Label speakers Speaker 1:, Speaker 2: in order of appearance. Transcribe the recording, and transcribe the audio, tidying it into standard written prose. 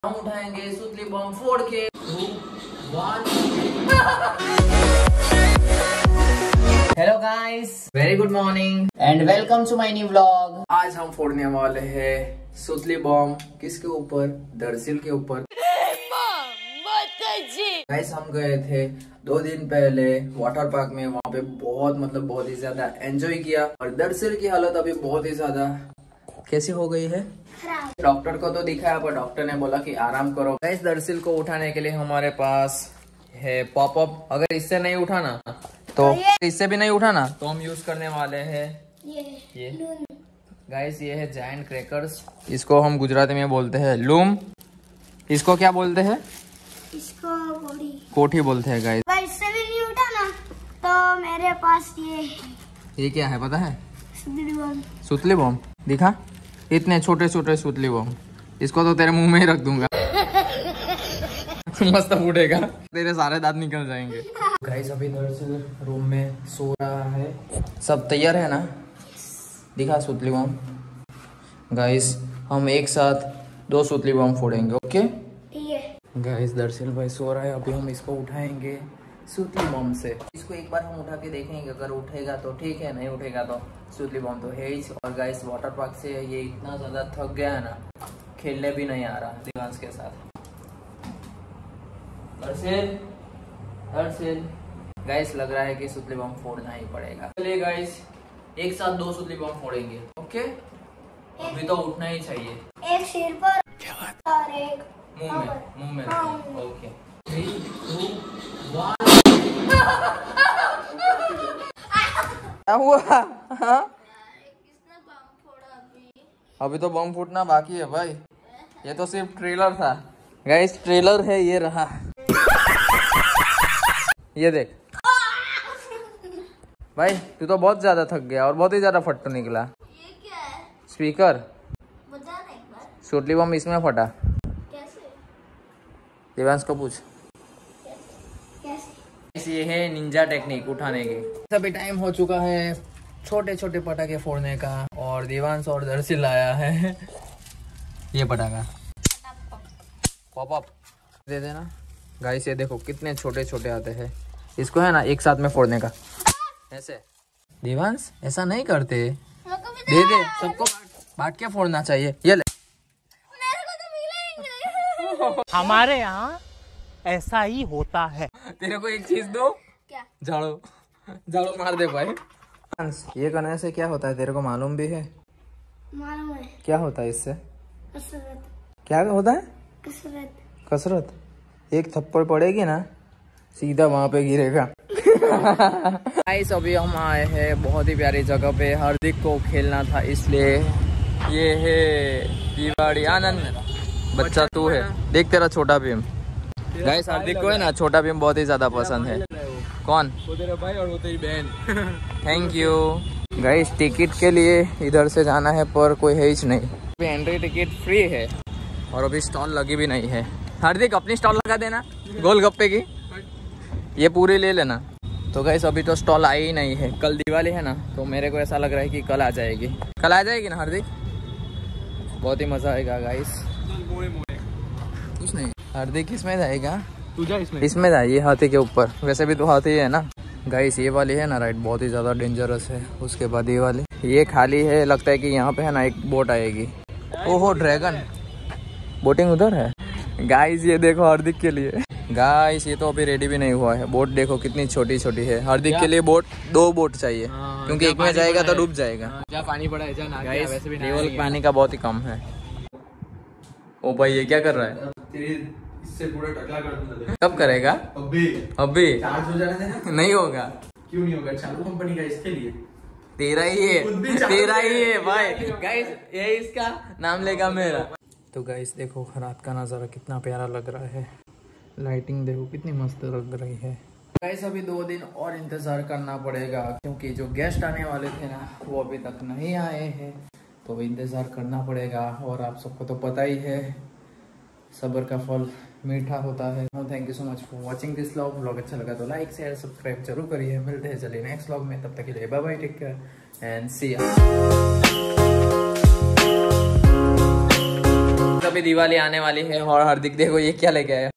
Speaker 1: हम उठाएंगे सुतली बम फोड़ के। 2, 1। Hello guys, very good morning and welcome to my new vlog. आज हम फोड़ने वाले हैं सुतली बम। किसके ऊपर? दरसिल के ऊपर। गाइस हम गए थे 2 दिन पहले वाटर पार्क में, वहाँ पे बहुत ही ज्यादा एंजॉय किया। और दरसिल की हालत अभी बहुत ही ज्यादा कैसी हो गई है? डॉक्टर को तो दिखाया पर डॉक्टर ने बोला कि आराम करो। गाइस दरसिल को उठाने के लिए हमारे पास है पॉप अप। अगर इससे नहीं उठाना तो इससे भी नहीं उठाना तो हम यूज करने वाले हैं ये गाइस, ये है जायंट क्रैकर्स। इसको हम गुजराती में बोलते हैं लूम। इसको क्या बोलते हैं?
Speaker 2: इसको
Speaker 1: कोठी बोलते हैं गाइस।
Speaker 2: इससे भी नहीं उठाना तो मेरे पास ये
Speaker 1: क्या है पता है?
Speaker 2: सुतली बम।
Speaker 1: सुतली बम दिखा, इतने छोटे छोटे सुतली बम। इसको तो तेरे मुंह में ही रख दूंगा। मस्त फूटेगा, तेरे सारे दांत निकल जाएंगे। गाइस अभी दरअसल रूम में सो रहा है। सब तैयार है ना? दिखा सुतली बम। गाइस हम एक साथ 2 सुतली बम फोड़ेंगे, ओके? गाइस दरअसल भाई सो रहा है, अभी हम इसको उठाएंगे सुतली बम से। इसको एक बार हम उठा के देखेंगे, अगर उठेगा तो ठीक है, नहीं उठेगा तो सुतली बम तो है ही। और गाइस वाटर पार्क से ये इतना ज्यादा थक गया है ना, खेलने भी नहीं आ रहा दिवांश के साथ। दरअसल गाइस लग रहा है कि सुतली बम फोड़ना ही पड़ेगा। चलिए गाइस एक साथ 2 सुतली बम फोड़ेंगे, ओके? अभी तो उठना ही चाहिए।
Speaker 2: एक सिर पर और एक
Speaker 1: मुंह में ओके। 3, 2, 1। क्या हुआ? हाँ? अभी तो बम फूटना बाकी है भाई, ये तो सिर्फ ट्रेलर था। गाइस ट्रेलर है, ये रहा। ये देख भाई, तू तो बहुत ज्यादा थक गया और बहुत ही ज्यादा फट निकला।
Speaker 2: ये क्या है?
Speaker 1: स्पीकर।
Speaker 2: बजाना एक बार।
Speaker 1: सुतली बम इसमें फटा।
Speaker 2: कैसे?
Speaker 1: दिवांश को पूछ।
Speaker 2: कैसे?
Speaker 1: ये है निंजा टेक्निक उठाने की। अभी टाइम हो चुका है छोटे छोटे पटाखे फोड़ने का, और देवांश और दरसिल आया है ये पटाखा पॉप अप दे देना। गाइस ये देखो कितने छोटे छोटे आते हैं, इसको है ना एक साथ में फोड़ने का। ऐसे देवांश ऐसा नहीं करते, दे दे सबको बांट के फोड़ना चाहिए। ये ले,
Speaker 2: मेरे को तो मिलेंगे।
Speaker 3: हमारे यहाँ ऐसा ही होता है।
Speaker 1: तेरे को एक चीज दो,
Speaker 2: क्या?
Speaker 1: झाड़ू मार दे भाई। ये करने से क्या होता है तेरे को मालूम भी है?
Speaker 2: मालूम है।
Speaker 1: क्या होता है इससे?
Speaker 2: कसरत।
Speaker 1: क्या होता है?
Speaker 2: कसरत।
Speaker 1: कसरत। एक थप्पड़ पड़ेगी ना, सीधा वहां पे गिरेगा। गाइस अभी हम आए हैं बहुत ही प्यारी जगह पे। हार्दिक को खेलना था इसलिए। ये है दिवाड़ी आनंद। बच्चा तू है, देख तेरा छोटा भीम। गाइस हार्दिक को है ना छोटा भीम बहुत ही ज्यादा पसंद है। कौन? वो तेरा भाई और वो तेरी बहन। Thank you. गाइस टिकट के लिए इधर से जाना है पर कोई है ही नहीं। अभी एंट्री टिकट फ्री है और अभी स्टॉल लगी भी नहीं है। हार्दिक अपनी स्टॉल लगा देना गोलगप्पे की, ये पूरी ले लेना। तो गाइस अभी तो स्टॉल आई ही नहीं है। कल दिवाली है ना, तो मेरे को ऐसा लग रहा है कि कल आ जाएगी। कल आ जाएगी ना हार्दिक? बहुत ही मजा आएगा गाइस। कुछ नहीं, हार्दिक इसमें जाएगा, तू जा इसमें जा, ये हाथी के ऊपर। वैसे भी तो हाथी है ना। गाइस ये वाली है ना राइड, बहुत ही ज्यादा डेंजरस है। उसके बाद ये वाली, ये खाली है, लगता है कि यहाँ पे है ना एक बोट आएगी। ओहो ड्रैगन बोटिंग उधर है। गाइस ये देखो हार्दिक के लिए। गाइस ये तो अभी रेडी भी नहीं हुआ है। बोट देखो कितनी छोटी छोटी है। हार्दिक के लिए 2 बोट चाहिए, क्योंकि एक में जाएगा तो डूब जाएगा।
Speaker 3: जा पानी पड़ा है, जा ना।
Speaker 1: गाइस लेवल पानी का बहुत ही कम है। ओ भाई ये क्या कर रहा है?
Speaker 4: इससे पूरा टकला कर दूंगा।
Speaker 1: कब करेगा? अभी
Speaker 4: चार्ज हो जाने देना।
Speaker 1: नहीं होगा।
Speaker 4: क्यों नहीं होगा? चालू कंपनी का इसके लिए।
Speaker 1: तेरा ही है भाई। गाइस ये इसका नाम लेगा मेरा। तो गाइस देखो रात का नज़ारा कितना प्यारा लग रहा है। लाइटिंग देखो कितनी मस्त लग रही है। गाइस अभी 2 दिन और इंतजार करना पड़ेगा, क्योंकि जो गेस्ट आने वाले थे ना वो अभी तक नहीं आए हैं, तो इंतजार करना पड़ेगा। और आप सबको तो पता ही है सब्र का फल मीठा होता है। Thank you so much for watching this vlog. अच्छा लगा तो लाइक शेयर सब्सक्राइब जरूर करिए। मिलते हैं चलिए नेक्स्ट व्लॉग में, तब तक के लिए bye bye, take care and see you. अभी दिवाली आने वाली है और हार्दिक देखो ये क्या लेके आया।